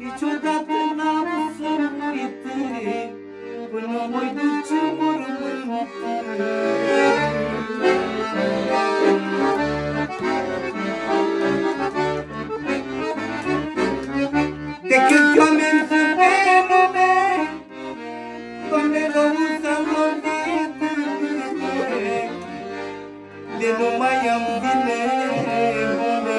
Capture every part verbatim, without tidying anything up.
niciodată n-am sărit până mă-i duce mormânt. De câți oameni sunt pe lume, Doamne, rău s-a lovit, de nu mai am vine bune.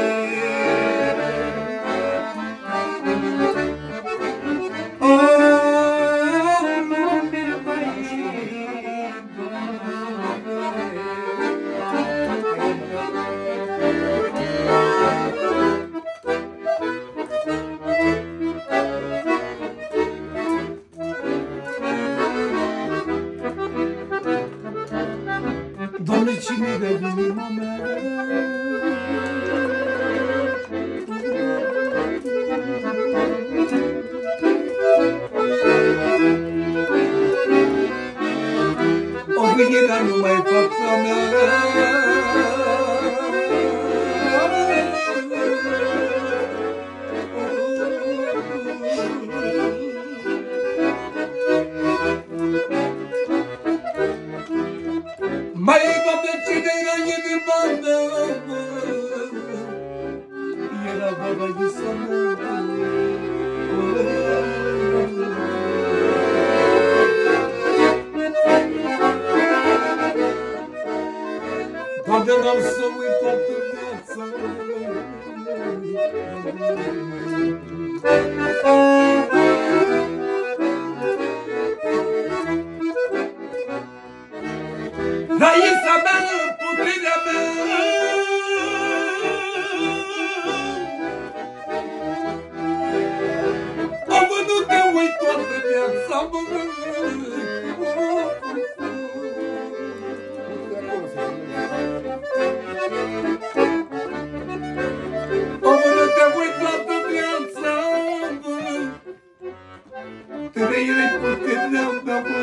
Doamne, cine de inima mea? O gândirea nu mai fac a mea. Mai Doamne, cine era inima mea? Era Băgăița mea. Doamne, n-am să uit toată viața. Raisa mea, puterea mea, omul, nu te uit toată viața, mă. Omul, nu te uit toată viața, mă. Trăirea-i puterea mea, mă.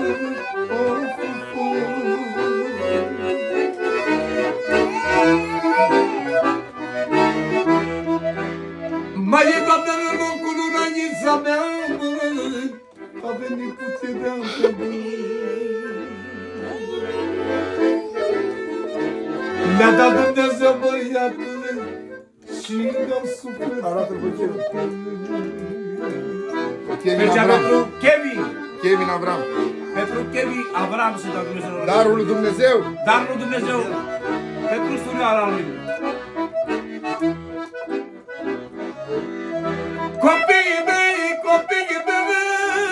Mai e, Doamne, în locul lui Raisa mea, mă, a venit puterea mea, mă. Mi-a dat Dumnezeu băiatule și mi-am supărat. Arată-l pe Kevin. Mergea pentru Kevin. Kevin Avram. Pentru Kevin Avram să dau Dumnezeu. Darul lui Dumnezeu. Darul lui Dumnezeu. Pentru surioara lui. Copiii mei, copiii mei,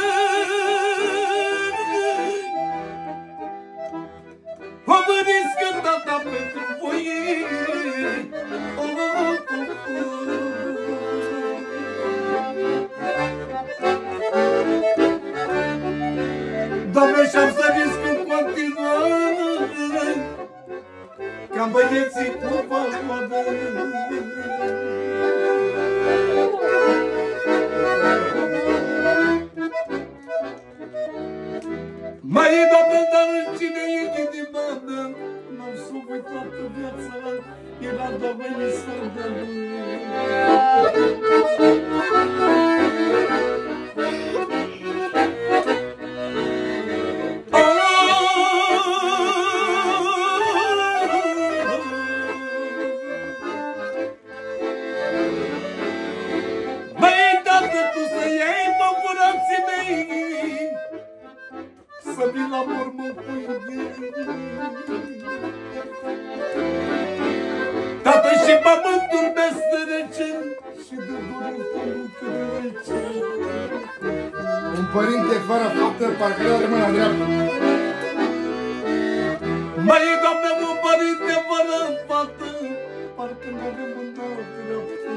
o măriscă tata pentru voi. Oh, oh, oh, oh. Doamne, și-am să risc în continuare ca-n băieții cu valoare. Mai e, Doamne, dar cine e inima mea? N-am să uit toată viața, era Băgăița mea. Să vin la mormânt cu iubire. Tată, și pământul mi-este rece și de dorul pământul rece. Un părinte fără faptă, parcă el are mâna dreaptă. Mai e, Doamne, un părinte fără fată, parcă n-are mâna dreaptă.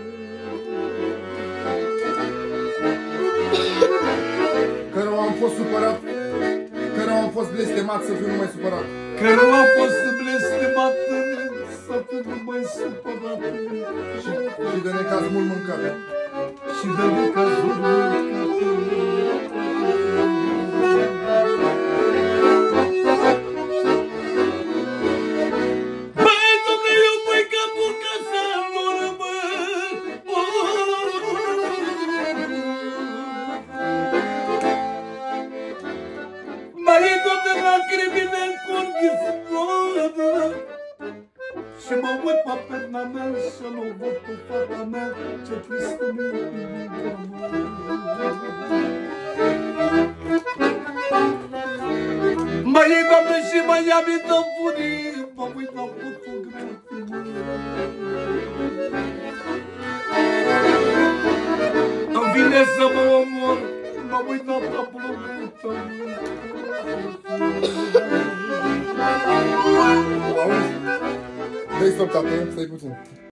Cărora am fost supărat, cărora am fost blestemat să fiu numai supărat. Cărora am fost blestemat să fiu numai supărat. Și, și de necaz mult mâncat. Și de necaz mult mâncat. Și mă uit pe perna mea și nu văd pe fata mea, ce tristă mi-e inima. Mă iei, Doamne, și mă ia mi-dă bunii, mă uit la fotografii. Îmi vine să mă omor, mă uit la tabloul tău. Auzi? Dă-i stop, tată, stai puțin.